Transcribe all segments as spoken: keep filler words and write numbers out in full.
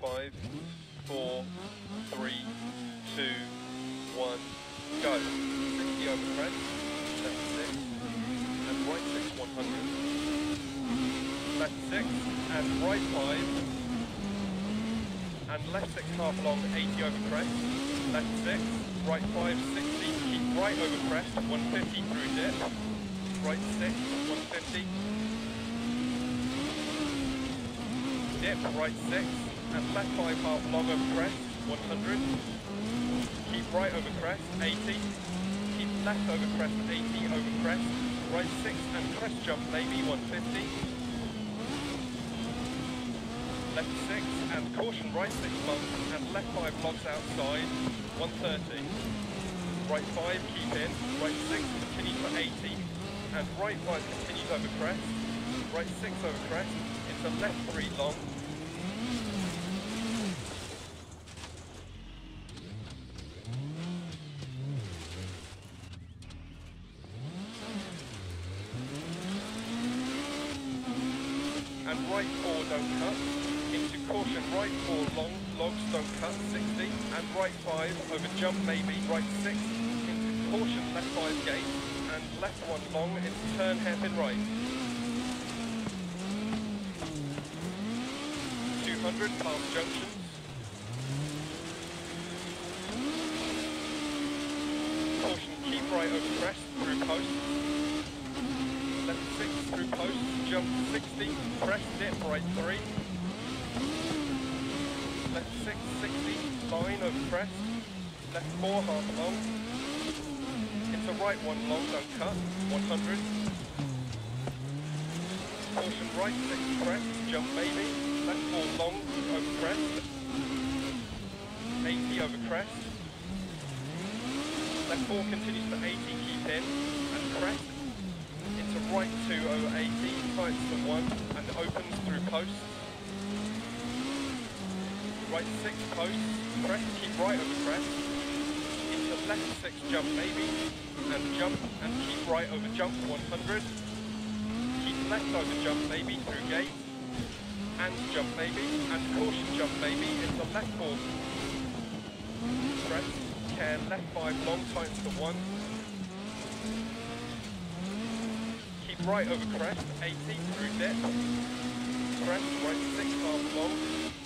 five, four, three, two, one, go. sixty over crest, left six, and right six, one hundred. Left six, and right five, and left six half long, eighty over crest, left six, right five, sixty, keep right over crest, one fifty through dip, right six, one fifty, dip, right six, and left five half long over crest, one hundred, keep right over crest, eighty, keep left over crest, eighty over crest, right six and crest jump maybe, one fifty, left six and caution right six bumps and left five logs outside, one thirty, right five keep in, right six continues for eighty, and right five continues over crest, right six over crest, into left three long, and right four don't cut, into caution right four long, logs don't cut, sixty, and right five over jump maybe, right six, into caution left five gate, and left one long into turn hairpin right. two hundred past junctions. Caution keep right over crest, through post. Left six through post, jump sixty, crest dip right three. Left six, sixty, line over crest, left four half long, into right one long, don't cut, one hundred, caution right six crest, jump maybe, left four long over crest, eighty over crest, left four continues for eighty, keep in, and crest, into right two over eighty, tights to one, and opens through post. Right six post, crest, keep right over crest, into left six jump maybe, and jump, and keep right over jump one hundred, keep left over jump maybe through gate, and jump maybe, and caution jump maybe, into left four, crest, care, left five long tights to one, keep right over crest, eighty through dip, crest, right six half long,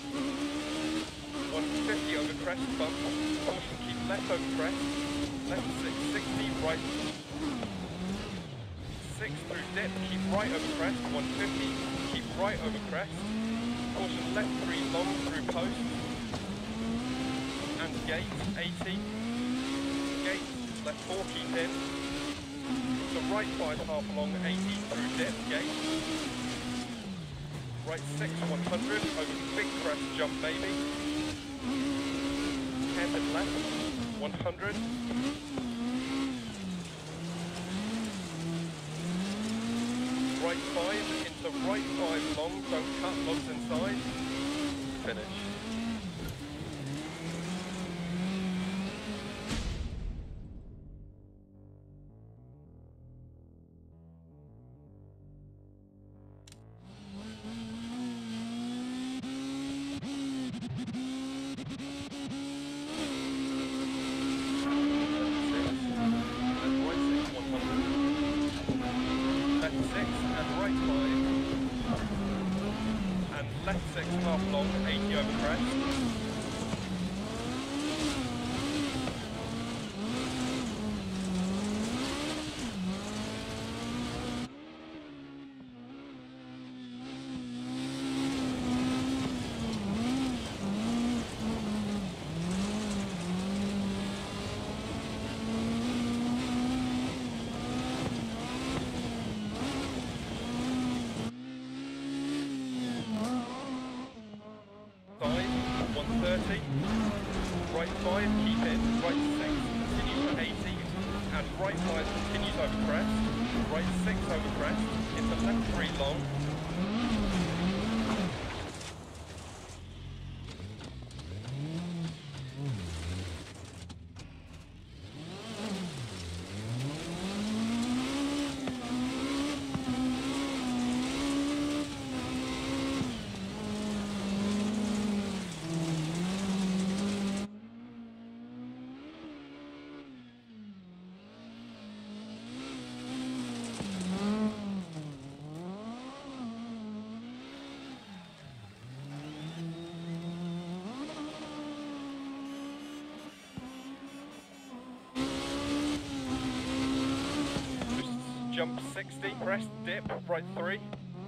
one fifty over crest bump, caution keep left over crest, left six, sixty, right six through dip, keep right over crest, one fifty, keep right over crest, caution left three long through post, and gate, eighty, gate, left four keep in, so right five half long, eighty through dip, gate, right six, one hundred, over big crest jump maybe, hairpin left, one hundred, right five, into right five long, don't cut, logs inside, finish. Left six half long, eighty over crest. one thirty, right five, keep in, right six, continues for eighty, and right five continues over crest, right six over crest, into left three long, jump sixty, crest, dip, right three.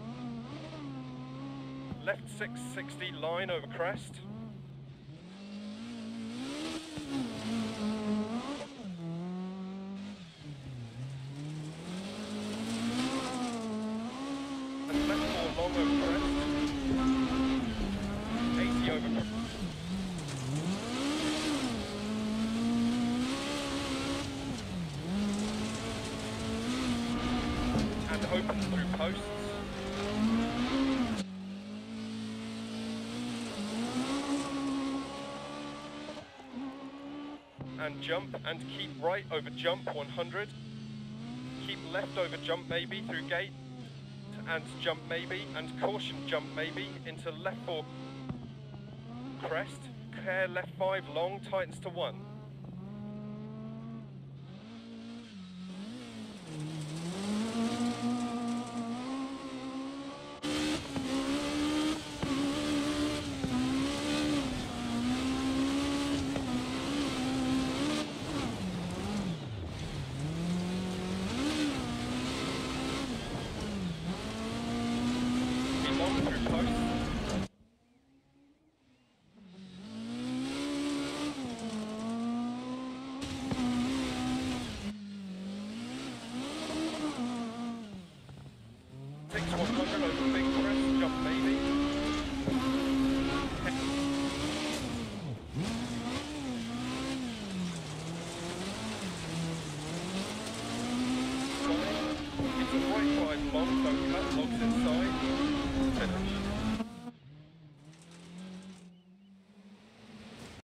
Left six sixty, line over crest. And left four, long over crest. eighty over crest. And open through posts. And jump and keep right over jump one hundred. Keep left over jump maybe through gate and jump maybe and caution jump maybe into left four crest. Care left five long tightens to one.